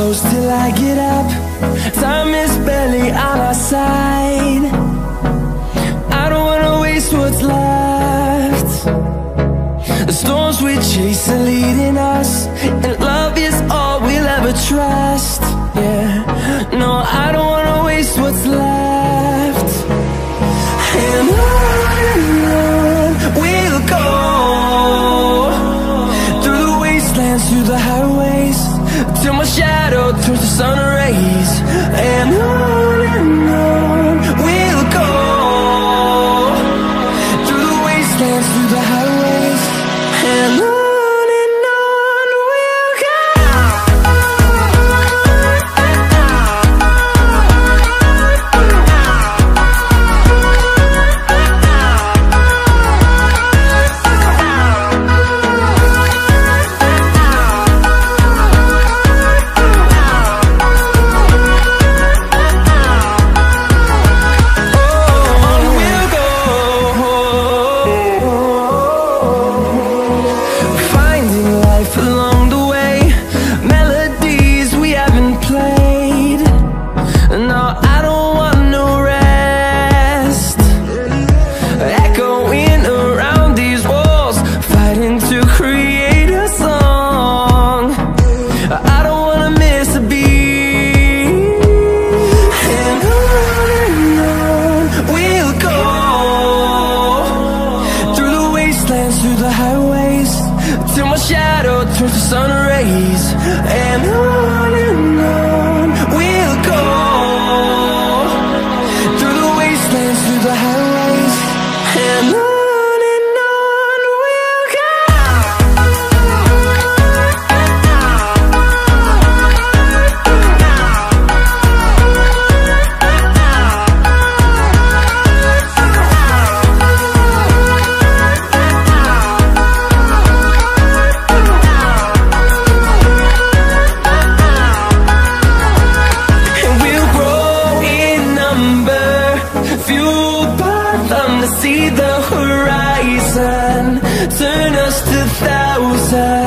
close till I get up. Time is barely on our side. I don't wanna waste what's left. The storms we chase are leading us, and love is all we'll ever trust. Yeah, no, I don't wanna waste what's left. And on we'll go, through the wastelands, through the highways, till my shadow turns to sun rays. And on we'll go, through the wastelands, through the highways, and on we'll go. Through the highways, till my shadow turns to sun rays. And on we'll go, through the wastelands, through the highways, and on we'll go. See the horizon, turn us to thousands.